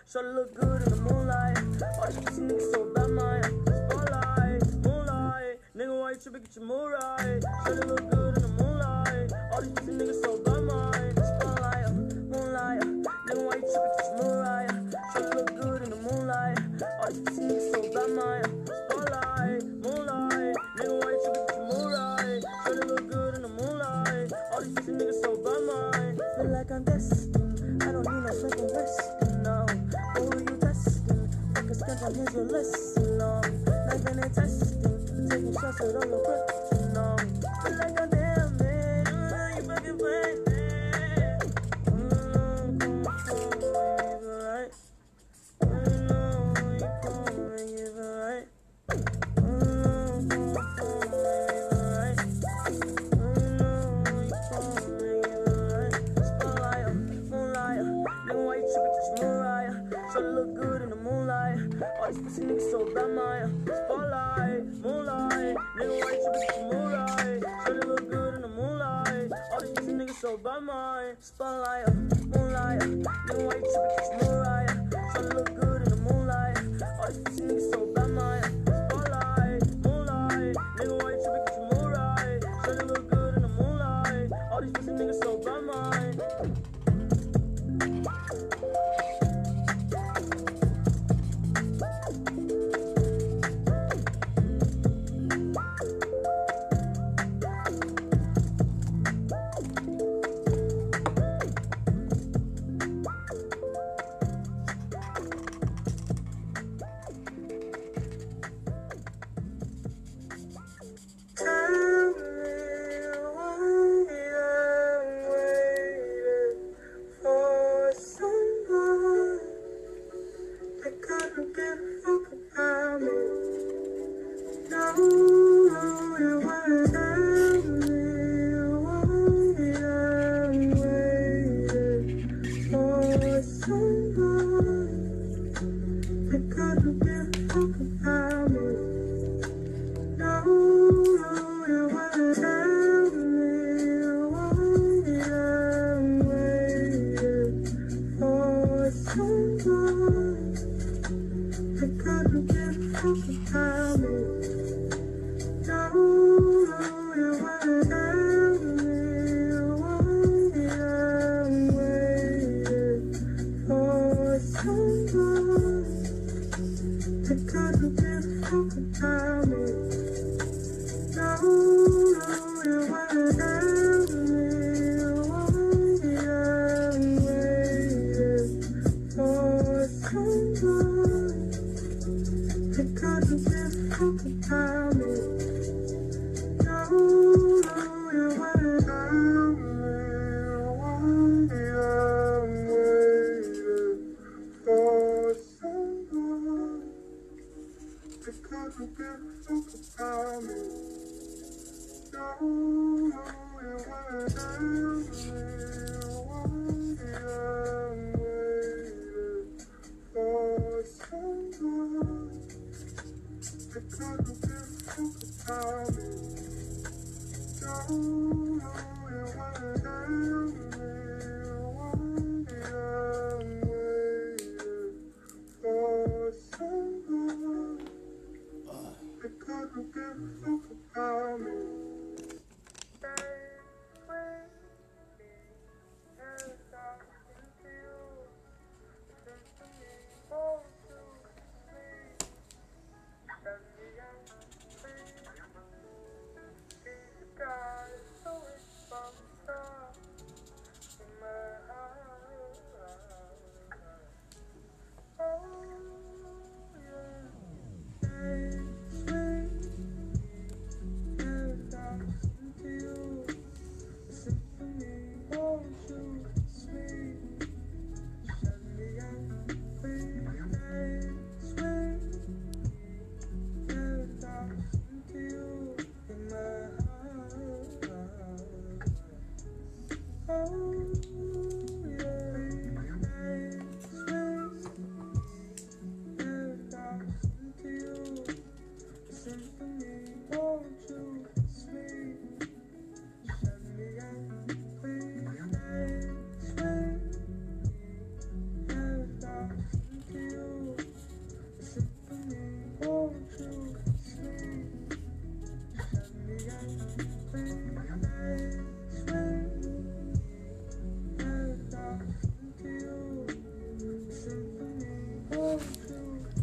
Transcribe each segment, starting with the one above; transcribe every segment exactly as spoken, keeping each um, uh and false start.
Shawty look good in the moonlight. All these pussy niggas so bad, my spotlight, moonlight. Nigga, why you tripping? Get your mood right. Shawty look good in the moonlight. All these pussy niggas so bad, my spotlight, moonlight. Nigga, why you tripping? Get your mood right. Shawty look good in the moonlight. All these pussy niggas so bad, my spotlight, moonlight. Nigga, why you tripping? Get your mood right. Shawty look good in the moonlight. All these pussy niggas so bad, my feel like I'm destined. I don't need no second resting, no. Who are you testing? Fuck a schedule, here's your lesson, no. Life and testing, taking shots at all your breath, no. Feel like I'm damn man, uh, you fucking playing man. Mm, come on, come on, you right. Mm, no, you come on, you right. Mm, come on, come on, you right. Mm, no, you come on, you right. Spotlight, moonlight, nigga, why you tripping? Get your mood right. Shawty look good in the moonlight. All these pussy niggas so bad, my spotlight, moonlight. Nigga, why you tripping? Get your mood right. Shawty look good in the moonlight. All these pussy niggas so bad, my spotlight, moonlight. Nigga, why you tripping? Get your mood right. Shawty look good in the moonlight. All these pussy niggas so bad, my spotlight, moonlight. Nigga, why you tripping? Get your mood right. Shawty look good in the moonlight. All these pussy niggas so bad, my. Guys.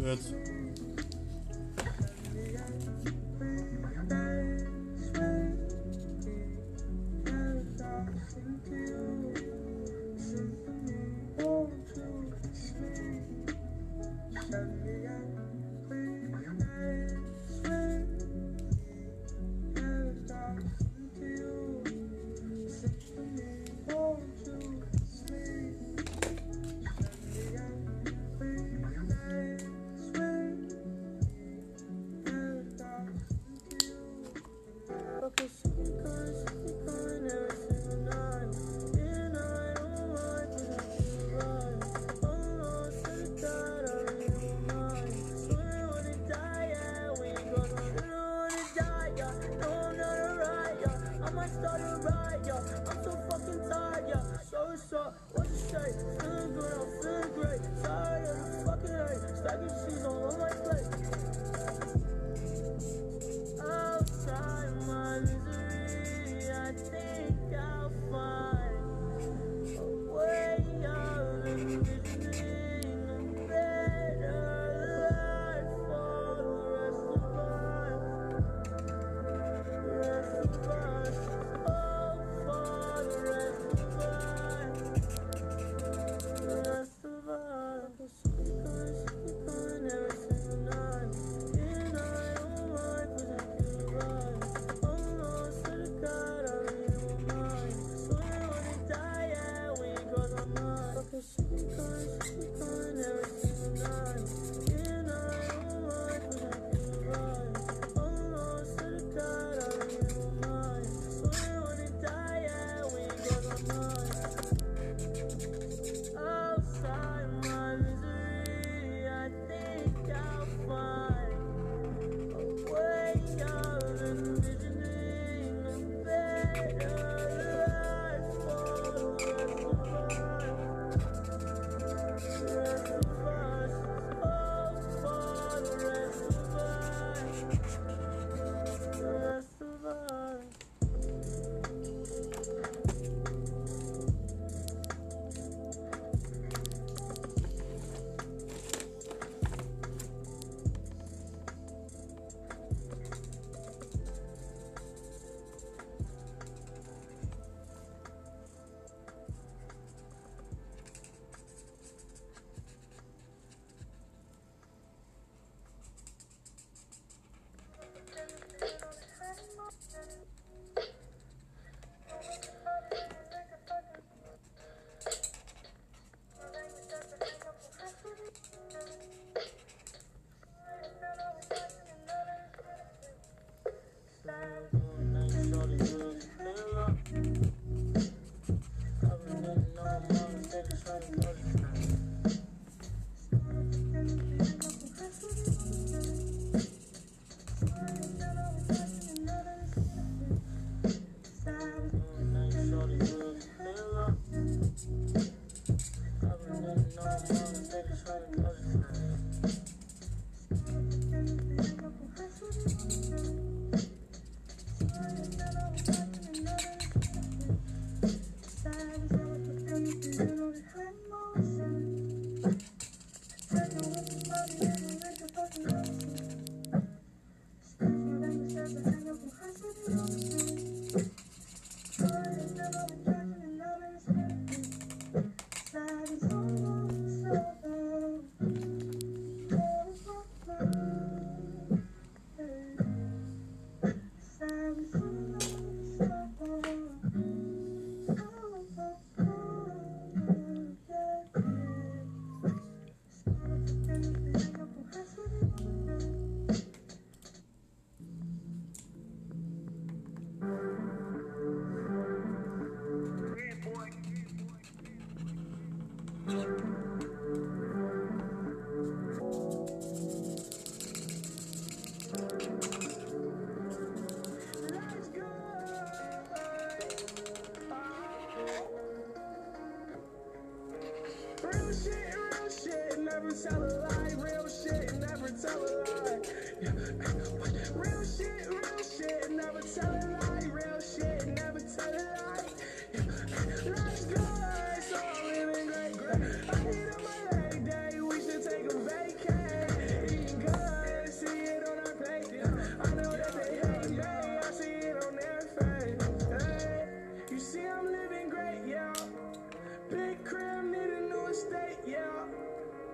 Jetzt.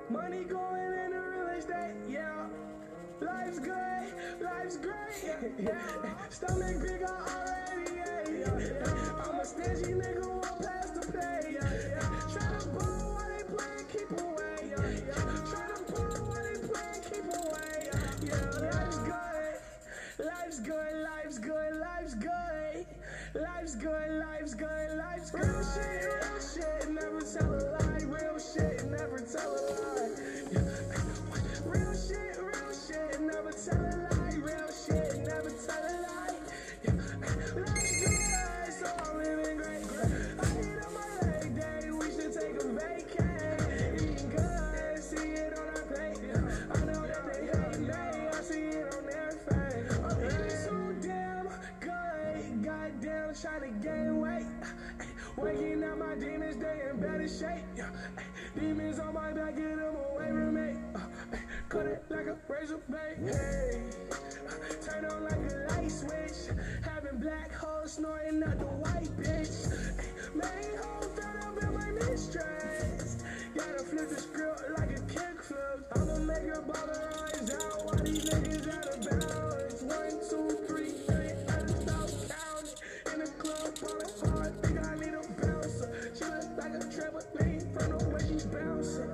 Money going into real estate, yeah. Life's good, life's great, yeah. Stomach big, I already ate. I'm a stingy nigga, won't pass the plate. Tryna ball while they playing, keep away. Tryna ball while they playing, keep away. Yeah, life's good, life's good, life's good, life's good. Life's good, life's good, life's good. Real shit, real shit, never tell a lie. Real shit, never tell a lie. Real shit, real shit, never tell a lie. Real shit, never tell a lie. Life's good, so I'm living great. I hit on my leg day, we should take a vacay. Eating good, see it on our plate. I know that they hate me, I see it on their face. I'm eating so damn good, goddamn trying to gain weight. Waking up my demons, they in better shape. Demons on my back, get them away from me. Cut it like a razor blade. Hey, turn on like a light switch. Having black holes snorting up the white bitch. Main hole fed up in my mistress. Gotta flip the script like a kickflip. I'ma make her ball her eyes out while these niggas out of bounds. One, two, three, three, I just stop counting. In the club, falling hard, think I need a bouncer. She look like a trampoline from the way she's bouncing.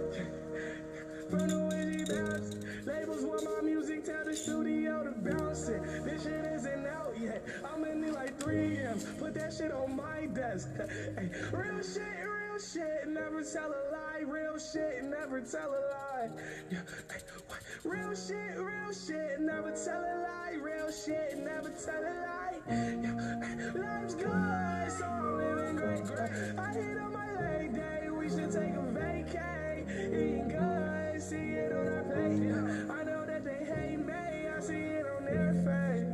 From the way she bouncing. Labels want my music, tell the studio to bounce it. This shit isn't out yet. I'm in it like three M. Put that shit on my desk. Hey, real shit, real shit, never tell a lie. Real shit, never tell a lie. Yeah, hey, what? Real shit, real shit, never tell a lie. Real shit, never tell a lie. Yeah, hey, life's good, so I'm living great. I hit on my leg day, we should take a vacay. Eating good, see it on our plate. I know that they hate me, I see it on their face.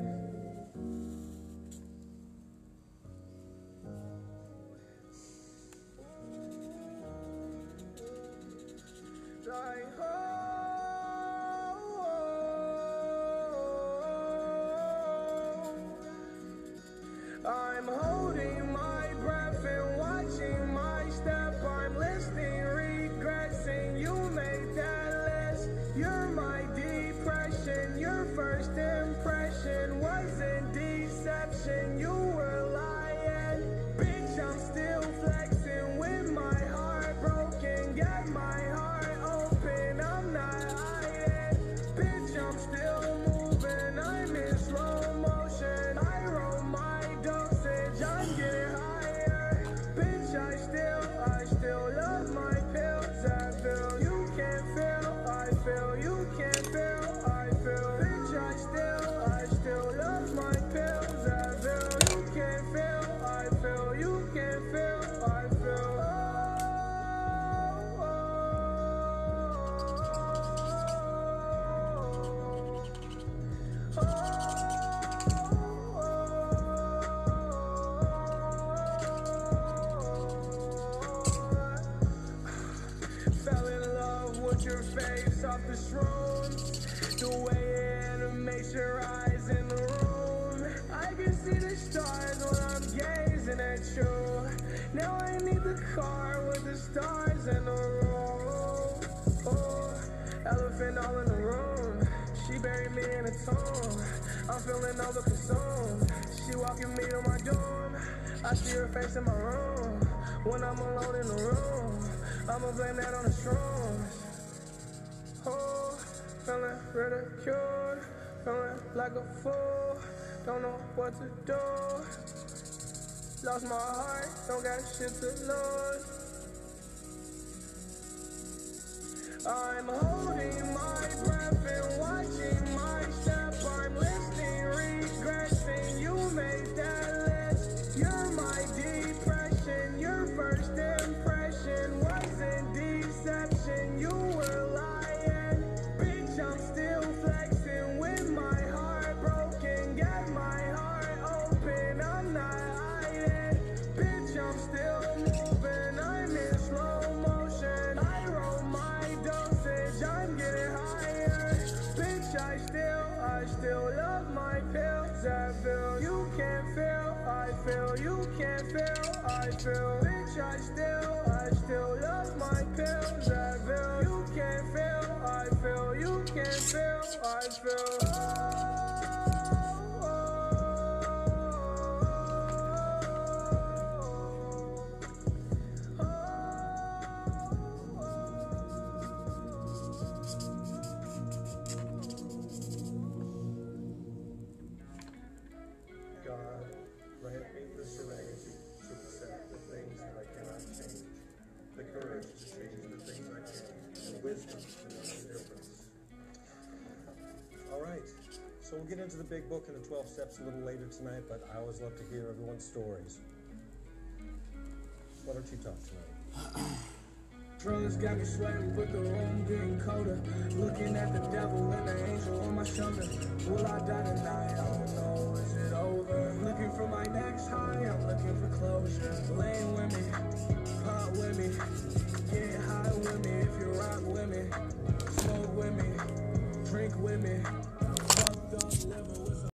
Like, oh, oh, I'm holding my breath and watching my step. I'm listening, regressing. You made that list. You're my depression. Your first impression wasn't deception. You were lying. Bitch, I'm still flexing with my heart broken. Got my heart open. I'm not hiding. Bitch, I'm still moving. I'm in slow motion. I roll my dosage. I'm getting higher. Bitch, I still, I still love my pills. I feel you can't feel. I feel you can't feel. I feel. Bitch, I still, I still love my pills. I feel you can't feel. I feel you can't feel. I feel. Oh, oh, oh. Fell in love with your face off the shrooms. The way it animates your eyes in the room. I can see the stars when I'm gazing at you. Now I need the car with the stars in the room. Oh, elephant all in the room. She buried me in a tomb. I'm feeling overconsumed. She walking me to my doom. I see her face in my room. When I'm alone in the room, I'ma blame that on the shrooms. Oh, feeling ridiculed, feeling like a fool. Don't know what to do. Lost my heart, don't got shit to lose. I'm holding my breath and watching my step. I'm listening, regressing. You made that list. You're my depression. Your first impression wasn't deception. You were lying. Bitch, I'm still flexing with my heart broken. Got my heart open. I'm not hiding. Bitch, I'm still moving. I'm in slow motion. I roll my dosage. I'm getting higher. Bitch, I still, I still love my pills. I feel you can't feel. I feel you can't feel. I feel. Bitch, I still, I still love my pills. I feel you All right, so we'll get into the big book and the twelve steps a little later tonight, but I always love to hear everyone's stories. Why don't you talk tonight? Drugs got me sweating, but the room getting colder. Looking at the devil and the angel on my shoulder. Will I die tonight?